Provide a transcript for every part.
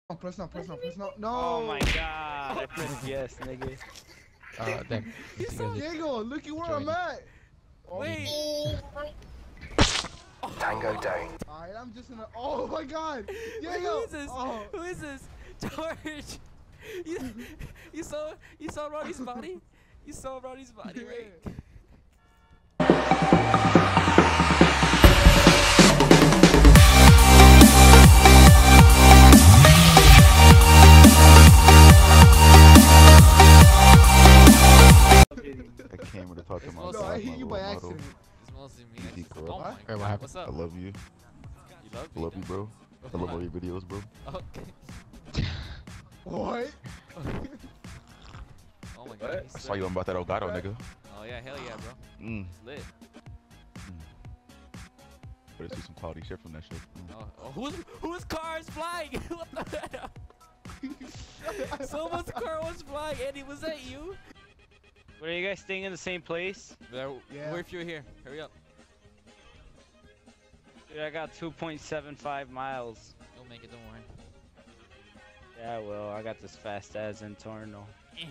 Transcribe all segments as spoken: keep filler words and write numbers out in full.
No, press no, press no, press no. No! Oh my god, I pressed yes, nigga. Uh, then. Diego, look at where I'm at! Wait! Tango down. Alright, I'm just in a. Oh my god! Diego! Wait, who is this? Oh. Who is this? George! You, you saw you saw Ronnie's body? You saw Ronnie's body, right? I came here to talk to It's my mostly- No, I my hit you role by model. accident. It's mostly me. Easy, I- bro. Oh my Hey, what god, happened? what's I up? love you. You love I me? love you, bro. I love all your videos, bro. Okay. What? Oh my god. he's I saw sick. you on about that Elgato, nigga. Oh yeah, hell yeah, bro. Mm. It's lit. Better see some quality shit from that shit. Mm. Oh, oh who's whose car is flying? What the hell? Someone's car was flying. Eddie, was that you? What, are you guys staying in the same place? There, Yeah. Where if you're here? Hurry up. Dude, I got two point seven five miles. You'll make it. Don't worry. Yeah, well, I got this fast ass internal.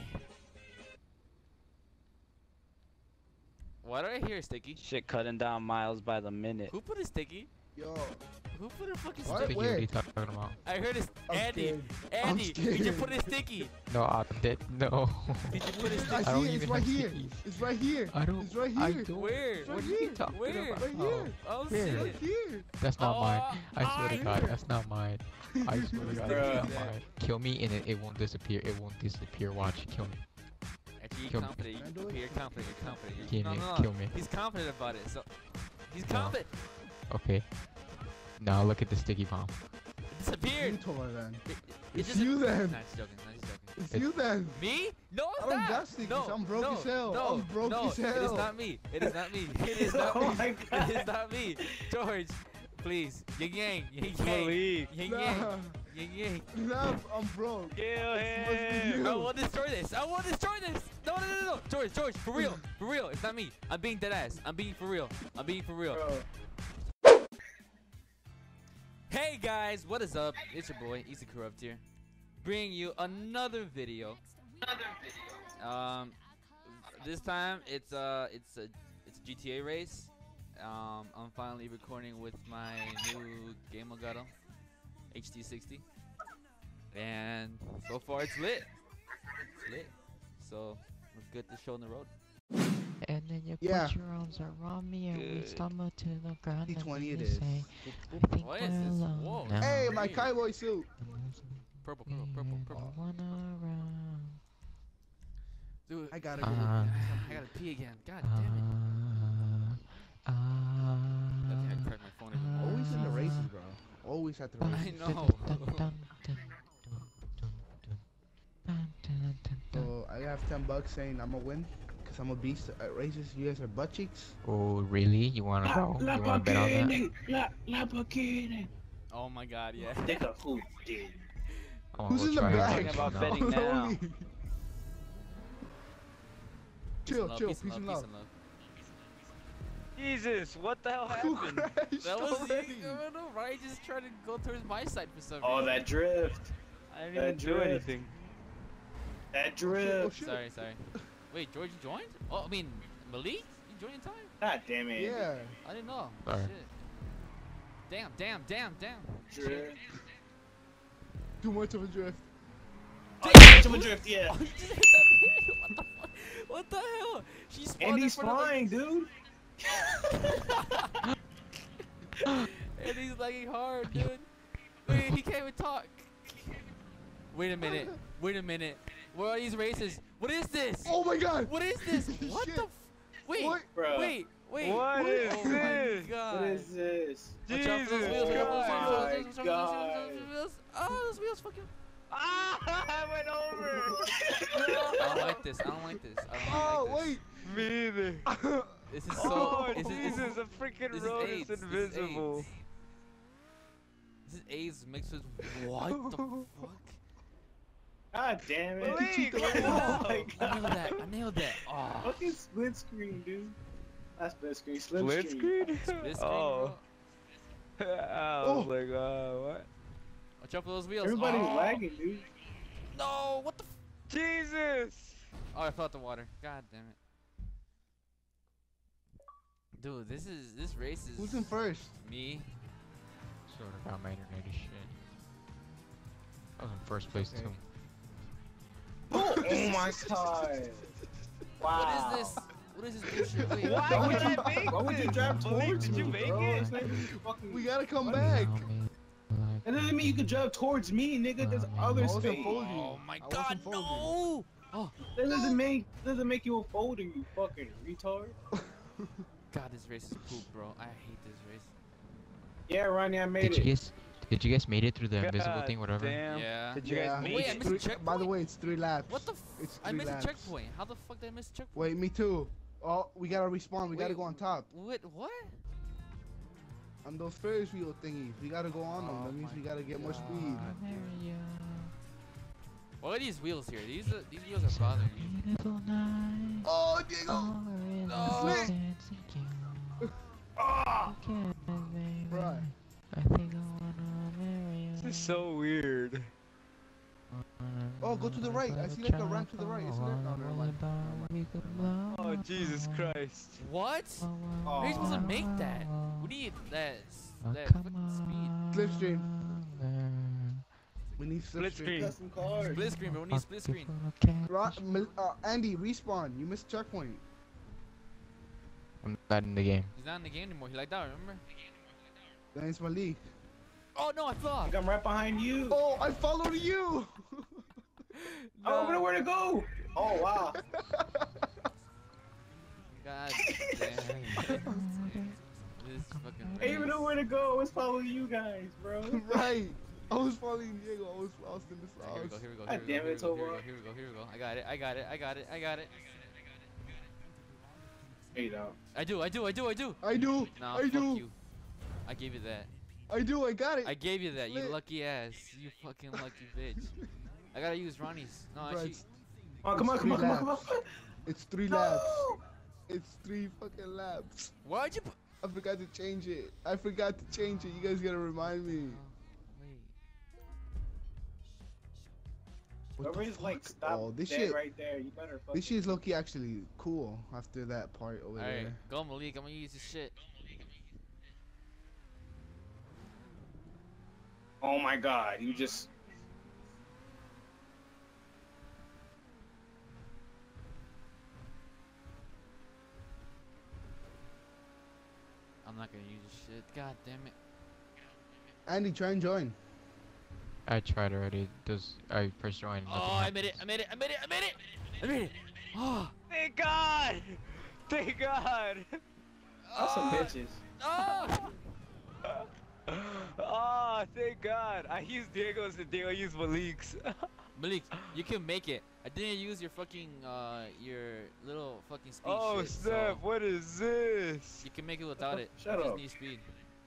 Why did I hear a sticky? Shit cutting down miles by the minute. Who put a sticky? Yo. Who put a fucking What? sticky? What are you talking about? I heard a st I'm Andy. scared. I'm Andy, did you scared. put a sticky? No, I did. No. Did you put a I sticky? I see don't it, it's even right have here. stickies. It's right here. I don't. It's right I here. don't. Where? It's What right are you here. talking Where? about? Right here. Oh, Where? shit. Right here. That's not Oh, mine. I swear to I- God, that's not mine. I swear to God, Bruh. that's not mine. Kill me and it, it won't disappear. It won't disappear. Watch, kill me. Actually, you're Kill me. confident. Can I You're, do it? you're confident. You're confident. Kill no, me. no, no. Kill me. He's confident about it. So he's No. confident. Okay. Now look at the sticky bomb. It You disappeared. told her then. It, it It's just you then. Nice joking. Nice joking. It's It- you then. Me? No, it's I don't not. got stickies, No, I'm broke no, as hell, No, I'm broke no, as it is hell. not me. It is not me. It is not Oh me. my God. It is not me. George, please. Yang yang. Yang yang. Malik, Yang Nah, yang. Yang yang. nah, I'm broke. kill It must be him! you. I will destroy this. I will destroy this. No, no, no, no. George, George, for real. For real. It's not me. I'm being dead ass. I'm being for real. I'm being for real. Bro. Hey guys, what is up? It's your boy, Easy Corrupt here, bringing you another video. Another video. Um, this time it's uh it's a it's a G T A race. Um, I'm finally recording with my new Game Elgato H D sixty, and so far it's lit. It's lit. So let's get this show on the road. And then you Yeah. put your arms around me and we Good. stumble to the ground. D and twenty then it you is. say, I think What we're is this? alone Whoa. now. Hey, my Hey. cowboy suit. Purple, purple, purple, purple. I wanna run. Dude, I gotta Uh, go. I gotta pee again. God damn it. Uh, uh, I think I cracked my phone even more. Always in the races, bro. Always at the uh, races. I dun, know. dun, dun, dun, dun, dun, dun, dun, dun, dun, dun. So I have ten bucks saying I'm gonna win, cause I'm a beast at races. You guys are butt cheeks. Oh, really? You wanna go? You wanna bet on that? La, Lamborghini. Oh my god, yeah. Nigga, who did? I wanna Who's go in the try it back? out Talking about now. betting now. Lonely. Peace Chill, and love, chill, peace and peace and love, love. peace and love. Jesus, what the hell Who happened? crashed That was already? you. I don't know, right? Just trying to go towards my side for some Oh, reason. that drift. I didn't That even do drift. anything. That Oh, drift. shit. Sorry, sorry. Wait, George, you joined? Oh, I mean, Malik? You joined in time? God damn it. Yeah. I didn't know. Sorry. Shit. Damn, damn, damn, damn. Drift. Too much of a drift. Oh, too much of a drift, yeah. Oh, you just hit that. What the fuck? What the hell? She spawned And in he's front of the- flying, dude. And he's lagging hard, dude. Wait, he can't even talk. Wait a minute. Wait a minute. What are these races? What is this? Oh my god! What is this? What Shit. the? F wait, What? Bro. wait, wait. What is oh this? my god. What is this? Watch out for those Jesus wheels, watch out for those Christ. wheels, watch out for those God. wheels, those wheels. Oh, those wheels, fuck you. Ah, I went over. I don't like this. I don't like this. I don't Oh like this. wait! Me either. This is so. Oh, this is, this Jesus, is, the freaking this is road AIDS. is This is invisible. AIDS. This is AIDS mixed with what the fuck? God damn it. Malik, Oh get out. my I nailed god. that. I nailed that. Oh. Fucking split screen, dude. Not split screen, slim Split screen. screen? Split screen, Oh. bro. I Oh. was like, uh, what? Watch Watch out for those wheels. Everybody's oh. lagging, dude. No, what the? F Jesus! oh, I fell out the water. God damn it. Dude, this is this race is. Who's in first? Me. Sort of got my internet is shit. I was in first place Okay. too. Oh, oh my god. Wow. What is this? What is this bullshit? Wait, Why Why would would I you, make why would you this? drive Malik, towards did you me, make bro? it? It's not even fucking- We gotta come What? back. Allow me, like, That doesn't mean you can drive towards me, nigga. There's Uh, man. other I wasn't space. folding. Oh my I god, wasn't folding. no! Oh, That doesn't make doesn't make you a folding, you fucking retard. god, this race is poop, bro. I hate this race. Yeah, Ronnie, I made Did it. you guys? Did you guys made it through the invisible God thing, whatever? Damn. Yeah. Did you Yeah. guys make Wait, I it? missed a Three- checkpoint? By the way, it's three laps. What the f- It's I three missed laps. a checkpoint. How the fuck did I miss a checkpoint? Wait, me too. Oh, we gotta respawn. We gotta Wait, go on top. Wait, what? On those Ferris wheel thingies. We gotta go on them. Oh That means my we gotta get more speed. God. Mario, What are these wheels here? These are, these wheels are bothering me. beautiful night. Oh, Diego! All in No. the distance and you. Ah! You can't, baby. Right. I think I wanna marry you. This is so weird. Oh, go to the right. I see like a ramp to the right. Isn't there? No, never mind. Never mind. Oh, Jesus Christ. What? Oh. You're supposed to make that. We need that, s- Oh, that come fucking on, Slipstream. man. We need Split slipstream. screen. Got some speed. cars. Split screen, bro. We need split screen. Ro- Mil- uh, Andy, respawn. You missed checkpoint. I'm not in the game. He's not in the game anymore. He like that, remember? Then it's Malik. Oh no, I fell off. I'm right behind you. Oh, I followed you. I don't know where to go. Oh wow. God damn. This fucking I didn't even know where to go. I was following you guys, bro. Right. I was following Diego. I was lost in the Here we go, sauce. here we go, God here we damn go, it, here we go, Tovar. here we go, here we go. I got it, I got it, I got it, I got it. There you go. I do, I do, I do, I do. I do. Nah, I fuck do. you. I gave you that. I do. I got it. I gave you that, you Split. lucky ass. You fucking lucky bitch. I gotta use Ronnie's. No, Bro, actually. it's, Oh, come on, It's come on, three come on, come on. laps. it's three No! laps. It's three fucking laps. Why'd you put. I forgot to change it. I forgot to change it. You guys gotta remind me. Oh, wait. What the Whoever's like fuck? stop Oh, this dead shit. right there. You better fucking. This shit is low-key actually cool after that part over Alright, there. go Malik, I'm gonna use this shit. Oh my god, you just. I'm not gonna use this shit. God damn it. Andy, try and join. I tried already. Does I pressed join? Oh, I made it, I made it, I made it, I made it! I made it! Oh! Thank God! Thank God! That's some Oh! bitches. Oh! Oh, thank God! I used Diego's and Diego used Malik's. Malik, you can make it. I didn't use your fucking, uh, your little fucking speed Oh shit, snap! so What is this? you can make it without it. Shut you just up. need speed.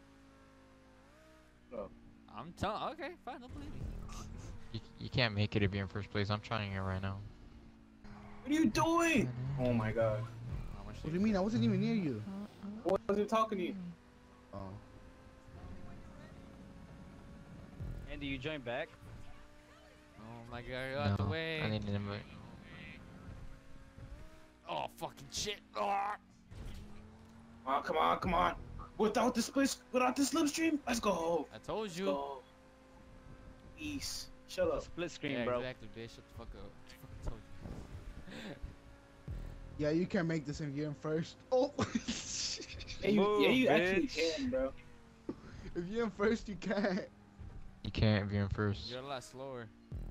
Shut up. I'm telling. Okay, fine. Don't believe me. You, you can't make it if you're in first place. I'm trying it right now. What are you doing? Oh my god. How much What do you mean? I wasn't even near you. I wasn't talking to you. Oh. Andy, you join back? Oh my god, out the No, way. I need an invite. Oh, fucking shit. Oh. Oh, come on, come on. Without the split, without the slipstream, let's go. I told Let's you. go. Peace. Shut up. Split screen, Yeah, bro. exactly, bitch. Shut the fuck up. I fucking told you. Yeah, you can't make this if you're in first. Oh. Yeah, you, Move, yeah, you actually bitch. can, bro. If you're in first, you can't. You can't if you're in first. You're a lot slower.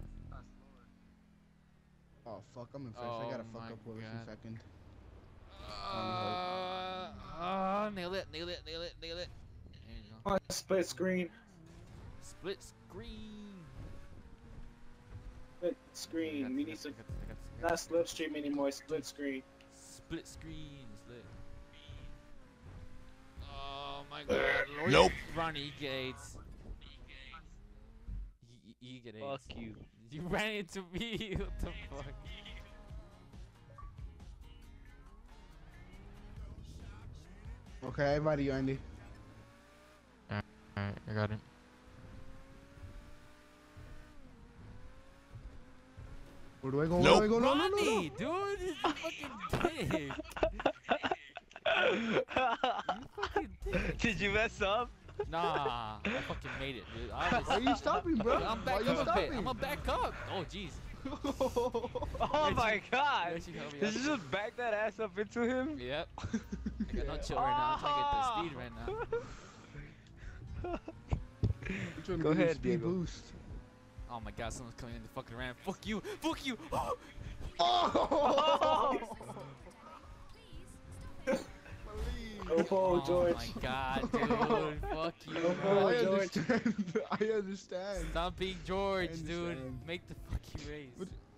Oh fuck, I'm in first. Oh I gotta fuck my up for a few God. seconds. Uh, uh, nail it, nail it, nail it, nail it. There you go. On split screen. Split screen. Split I got screen. this, We I need got some. this, I got this, I got Not slipstream anymore. Split screen. this. Split screen. Split. Oh my god. Lord. Nope. Ronnie, you get AIDS. You, you you get AIDS. Fuck you. You ran into me. What the fuck? Okay, everybody, you Andy. Alright, I got it. Where do I go? Where do I go? No, no, no, no. Ronnie, dude, you fucking dick. You fucking dick. Did you mess up? Nah, I fucking made it, dude. I was, Why are you stopping, bro? I'm Why back you up a bit. stopping? I'm gonna back up. Oh, jeez. Oh my god! You actually helped me Did you out. just back that ass up into him? Yep. I got no chill right now. I'm trying to get the speed right now. I'm trying to Go give you a ahead, speed Diego. boost. Oh my god, someone's coming in the fucking ramp. Fuck you. Fuck you. Oh! Go forward, Oh George. my god, dude. Fuck you, Go bro. forward, I George. understand. I understand. Stop being George, I dude. understand. Make the fucking race.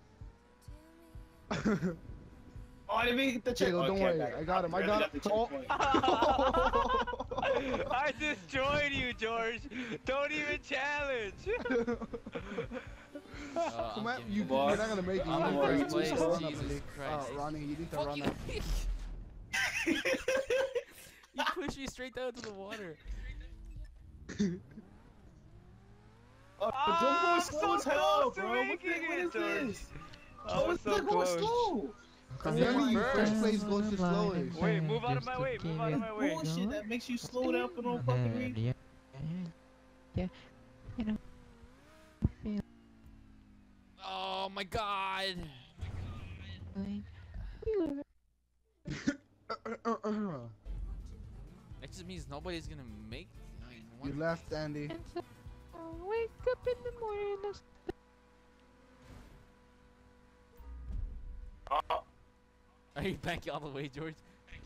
What- Oh, I didn't even get the check. Diego, don't Okay, worry. got it. I got him. I really got got him. the Oh. checkpoint. I destroyed you, George. Don't even challenge. Uh, Come I'm on, giving you, you- Boy. you're not gonna make it. I'm You in need worry. to- first you need place. to run up, Jesus Malik. Christ. Uh, Ronnie, you need to Fuck run you. up. You pushed me straight down to the water. Oh, Ah, don't go I'm slow so as hell, close to bro. What, the, making what it, is George. this? I Oh, was it's so not going close. slow. I'm Yeah, telling you, first. first place goes the slowest. Wait, move out of my way. Move out of my way. Bullshit that makes you slow down for no fucking reason. Yeah, yeah, you know. Feel Oh my god. like you That just means nobody's gonna make. I mean, You one- left, Andy. and so I wake up in the morning and Oh, Are you backing all the way, George?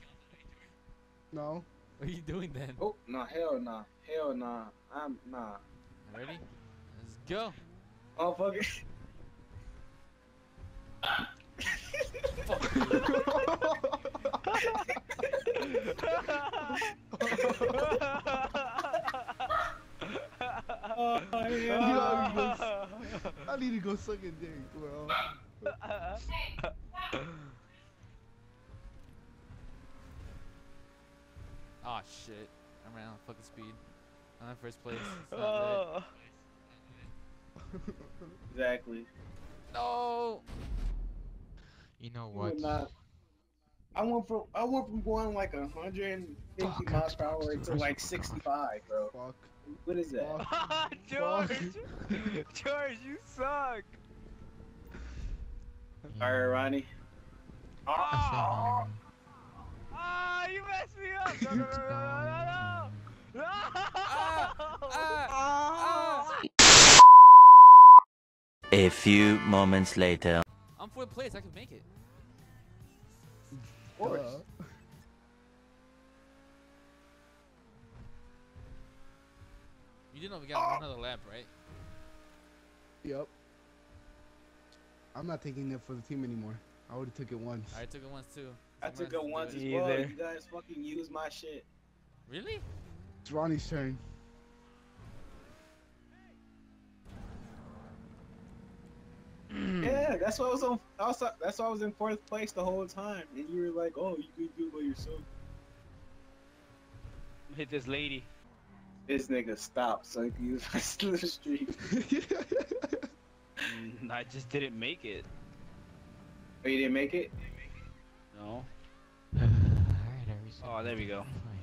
No. What are you doing then? oh, no, hell nah. Hell nah. I'm nah. Ready? Let's go. Oh, fuck it. Oh, yeah. I need to go suck a dick, bro. Oh shit. I ran out of fucking speed. I'm in first place. It's not Oh. Exactly. lit. No. you know You what? would not- I went from I went from going like a hundred and fifty Fuck, miles I'm per hour supposed to to- like sixty-five, bro. Fuck. What is that? Fuck. George. George, you suck. All right, Ronnie. I said, Oh, um, Ah, you messed me up. No, no, no, no, no, no, no. No. Ah, A few moments later. I'm fourth place. I can make it. of course. Duh. You do know we got one other lap, right? Yep. I'm not taking it for the team anymore. I already took it once. I took it once too. I Someone took it else once do as Me well. either. You guys fucking use my shit. Really? It's Ronnie's turn. Yeah, that's why I was on. I was, that's why I was in fourth place the whole time, and you were like, "Oh, you can do it by yourself." Hit this lady. This nigga stopped so he could use my slipstream. Mm, I just didn't make it. Oh, you didn't make it? No. Alright, I reset Oh, there we go.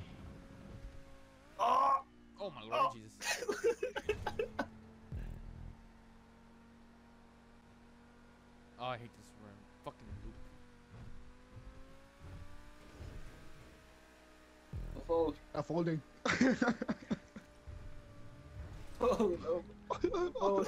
Oh! Oh my lord, Oh. Jesus. Oh, I hate this room. Fucking loop. Oh, I'm folding. oh, no. Oh.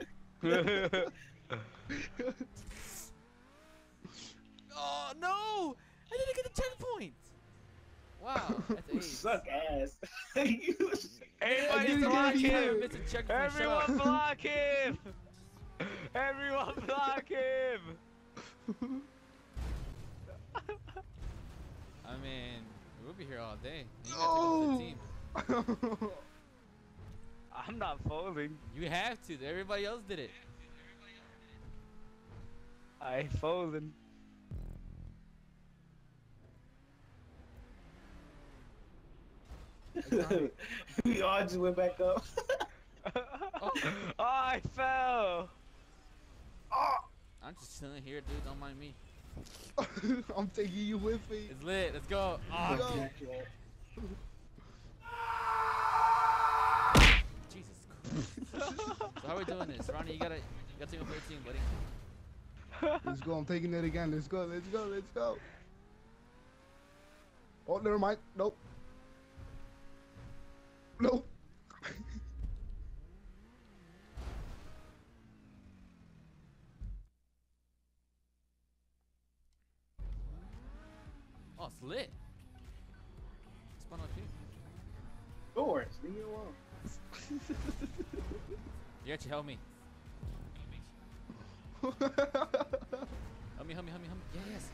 Oh no! I didn't get the checkpoint. Wow, that's You ace. suck ass. You suck. Everybody didn't block get it him! Missed a checkpoint. Shut Everyone up. block him! Everyone block him! I mean, we'll be here all day. You got to go to the Oh. team. I'm not folding. You have to. Everybody else did it. I folding. We all just went back up. Oh, I fell! Oh! I'm just chilling here, dude. Don't mind me. I'm taking you with me. It's lit. Let's go. Oh, Go. Jesus Christ. So how are we doing this? Ronnie, you gotta, you gotta take over the team, buddy. Let's go. I'm taking it again. Let's go. Let's go. Let's go. Oh, never mind. Nope. Nope. Oh, it's lit. Spawn up here. Doors, leave me alone. You actually help me. Help me, help me, help me, help me. Yes.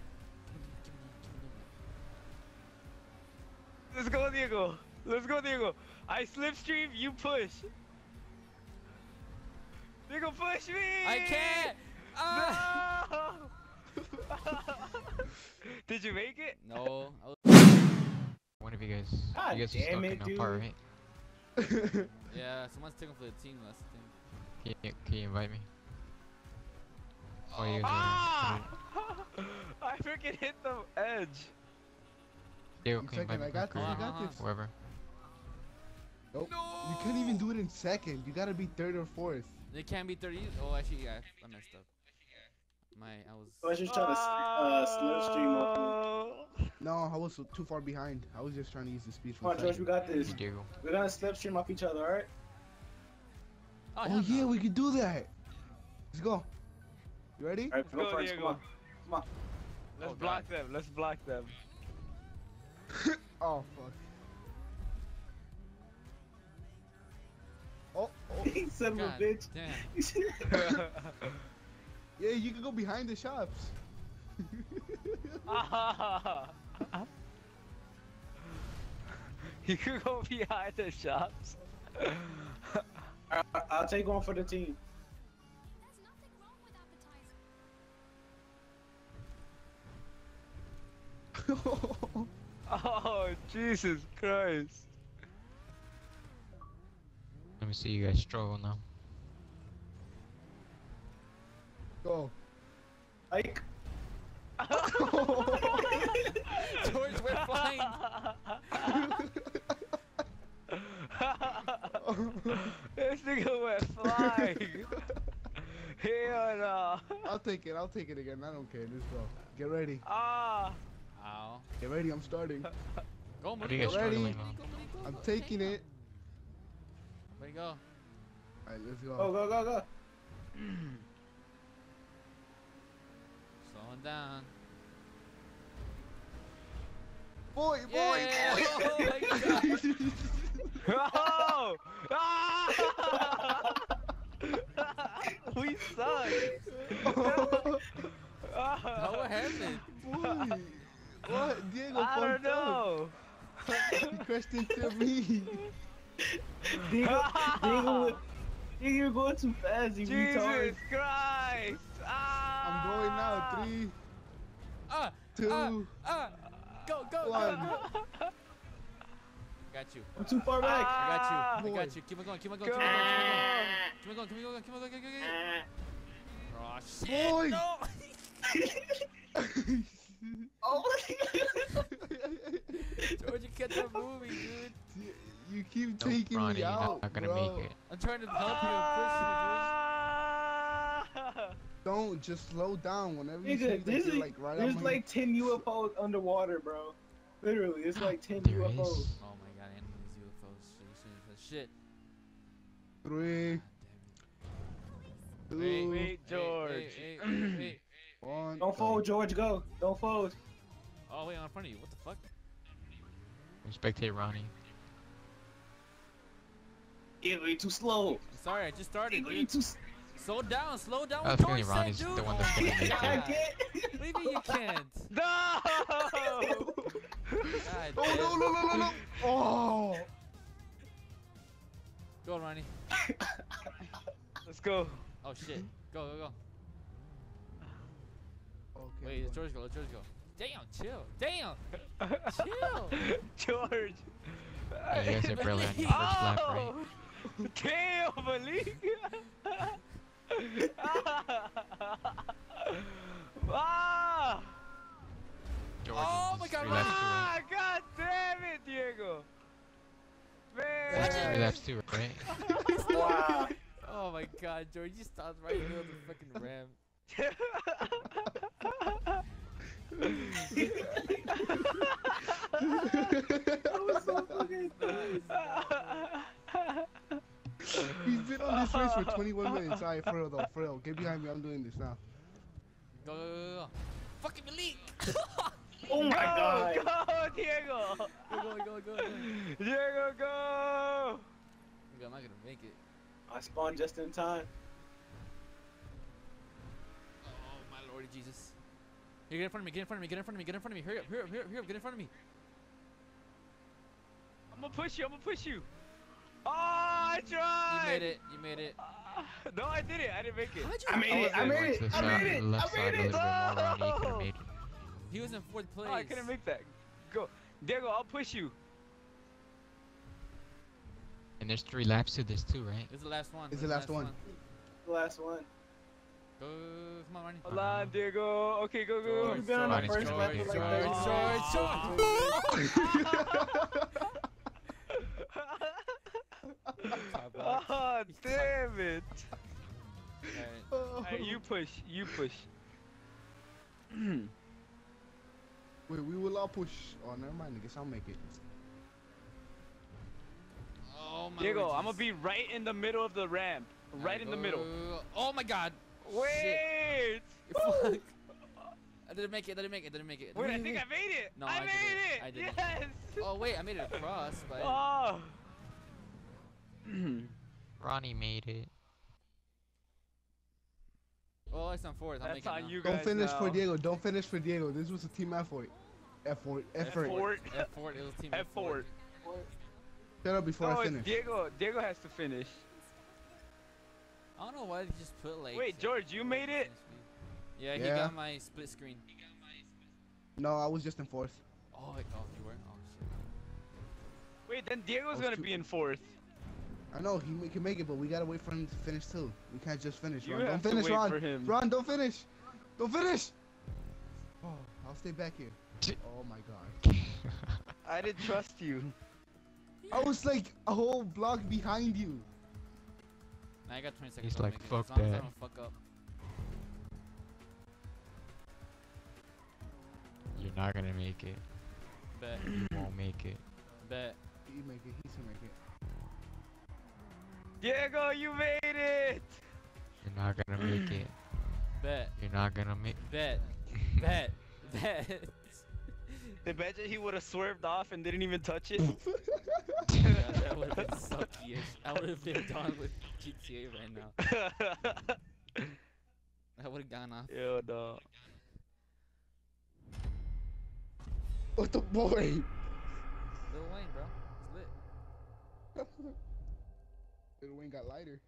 Let's go, Diego. Let's go, Diego. I slipstream, you push. Diego, push me. I can't. Ah. No. Did you make it? No. I was One of you guys. God you guys are damn stuck it, in a part, dude. right? Yeah, someone's taking for the team last thing. Can you, can you invite me? Oh, you guys Ah! are. I freaking hit the edge. Diego, I'm can you invite second. me? I got this. quick? I got this. Whoever. Nope. You can't even do it in second. You gotta be third or fourth. They can't be thirty. Oh, actually, yeah, I messed up. My, I was. I was just trying to uh, slipstream off me. Oh. No, I was so- too far behind. I was just trying to use the speed Come from on, George, we second. got this. Diego. We're gonna slipstream off each other, alright? Oh, Oh hell yeah, no. we could do that. Let's go. You ready? Alright, Let's go go, first. Diego. Come on. Come on. Let's Oh, block God. them. Let's block them. Oh fuck. Oh, oh. Son of a God bitch. damn. Yeah, you can go behind the shops. You could go behind the shops. I, I'll take one for the team. Oh, Jesus Christ. Let me see you guys struggle now. Go. Ike. George, we're flying. This nigga went flying. Hell no. I'll take it. I'll take it again. I don't care. Let's go. Get ready. Ah. Ow. Get ready. I'm starting. Go, What are you guys Malik, go, Ready? struggling go, on? Malik, go, I'm go, taking take it. Where'd he go? Alright, let's go. Go, go, go, go. Slowing down. Boy, boy, Yeah. boy. Oh my God. Oh! Ah! We suck. How what happened? Boy. What? Diego I don't fucked up. know. He crashed into me. Diego, Diego, Diego, you're going too fast, you Jesus retard. Christ! Ah! I'm going now. Three, Ah, two, ah, ah. Go, go, one. go, go. Got you. I'm too far back. I got you. Boy. I got you. Keep on going. Keep on going. Go. Keep on going. Keep on going. Keep on going. Keep on going. Keep on going. Keep on going. Oh shit. Boy. No. Oh George, you kept on moving, dude. You keep Nope, taking Ronnie, me you're out, not gonna bro. make it. I'm trying to help you and push Ah! Don't just slow down whenever you see Nigga, that this you're is, like right there's on like ten U F Os underwater, bro. Literally, it's like ten There U F Os. is. you. Oh my god, enemies, U F Os. Shit, shit, shit. Three, God two, damn it. Wait, George. Hey, hey, hey, hey, hey. one. Don't fold, George. Go. Don't fold. Oh wait, I'm in front of you. What the fuck? Spectate Ronnie. You're way too slow. I'm sorry, I just started, You're dude. too. s- Slow down, slow down. I What was George feeling said, Ronnie's dude. the one that's Oh gonna my make it. I God. can't. What do you mean you can't? No! God Oh no damn. no no no no! Oh! Go, Ronnie. Let's go. Oh shit. Go, go, go. Okay. Wait, let George go, let George go. Damn, chill. Damn. Chill. George. Yeah, you guys are barely on your first lap, right? Oh! Damn, Malik! Oh my God, Three laps too, Ah, right? God damn it, Diego. That's Man. three laps too, right? Wow. Oh my God, George, you stopped right in the middle of the fucking ramp. That was so fucking He's been on this race for twenty-one minutes. Alright, for real though, for real. Get behind me. I'm doing this now. Go, go, go, go. Fucking elite. Oh my god. Go, go, Diego. Go, go, go, go, go. Diego, go. I'm not gonna make it. I spawned just in time. Oh my Lord Jesus. Here, get in front of me, get in front of me, get in front of me, get in front of me. Hurry up, hurry up, hurry up, hurry up, get in front of me. I'm gonna push you, I'm gonna push you. Oh, I tried. You made it, you made it. Uh, no, I didn't. I didn't make it. How'd you I made it. I Went made to it. the I side- made it. left I side a made little it. bit more, Ronnie. You could have made it. He was in fourth place. Oh, I couldn't make that. Go, Diego. I'll push you. And there's three laps to this too, right? This is the last one. It's this the is last one. The last one. Go, come on, Ronnie. Hold on, Diego. Okay, go, go. George, You've been on the Ronnie's first gonna lap make for it. like George, thirty George, seconds. Oh, damn it. Alright. Alright, you push. You push. Wait, we will all push. Oh, never mind. I guess I'll make it. Oh my Diego, Lord I'm gonna Jesus. be right in the middle of the ramp. Right Alright, in the go, middle. go, go, go. Oh my God. Wait. Fuck. I didn't make it, I didn't make it, I didn't make it. Wait, I think I made it. No, I, I made didn't. it. I didn't. Yes. Oh wait, I made it across, but Oh. Ronnie made it. oh, it's on fourth. I'll That's make it on now. you guys Don't finish now. for Diego. Don't finish for Diego. This was a team effort. Effort. Effort. Effort. F four, it was team F four. Shut up before No, I it's finish. Diego. Diego has to finish. I don't know why they just put like. Wait, George, you made it? Yeah, he Yeah. got my split screen. No, I was just in fourth. Oh, wait, oh, you were? Oh, shit. Wait, then Diego's was gonna too- be in fourth. I know he ma- can make it, but we gotta wait for him to finish too. We can't just finish. You Ron. have Don't to finish, wait Ron. for him. Ron, don't finish. Don't finish. Oh, I'll stay back here. Oh my God. I didn't trust you. I was like a whole block behind you. Now I got twenty seconds. He's to like, make it, "Fuck as long as I that." don't fuck up. You're not gonna make it. Bet, You won't make it. bet. He make it. He's gonna make it. Diego, you made it. You're not gonna make it. Bet, You're not gonna make. bet, bet, bet. Imagine he would have swerved off and didn't even touch it. Yeah, that would have been sucky. I would have been done with G T A right now. I would have gone off. Yo, no. What the boy? Lil Wayne, bro. It's lit. Lil Wayne got lighter.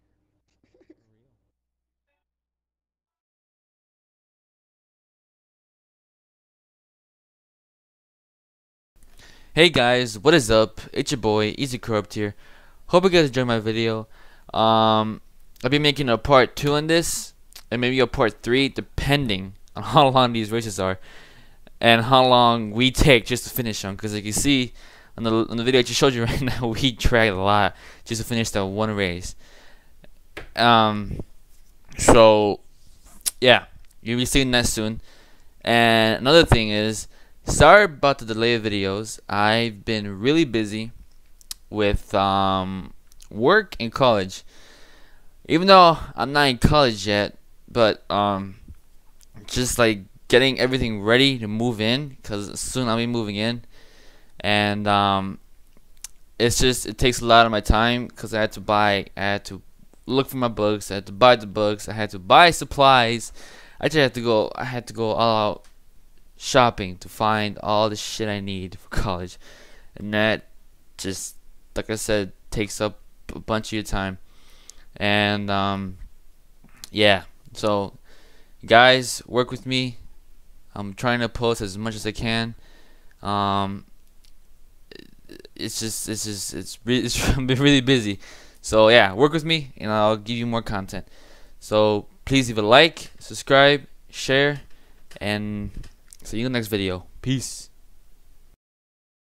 Hey guys, what is up? It's your boy, Easy Corrupt here. Hope you guys enjoyed my video. Um, I'll be making a part two on this, and maybe a part three, depending on how long these races are, and how long we take just to finish them. Because like you see on the on the video I just showed you right now, we dragged a lot just to finish that one race. Um, so yeah, you'll be seeing that soon. And another thing is, sorry about the delay of videos. I've been really busy with um, work and college. Even though I'm not in college yet, but um, just like getting everything ready to move in, because soon I'll be moving in, and um, it's just it takes a lot of my time because I had to buy, I had to look for my books, I had to buy the books, I had to buy supplies. I just had to go. I had to go all out shopping to find all the shit I need for college, and that just, like I said, takes up a bunch of your time. And um, yeah, so guys, work with me. I'm trying to post as much as I can. Um, it's just, it's just, it's really, it's been really busy. So yeah, work with me, and I'll give you more content. So please leave a like, subscribe, share, and See you in the next video. Peace.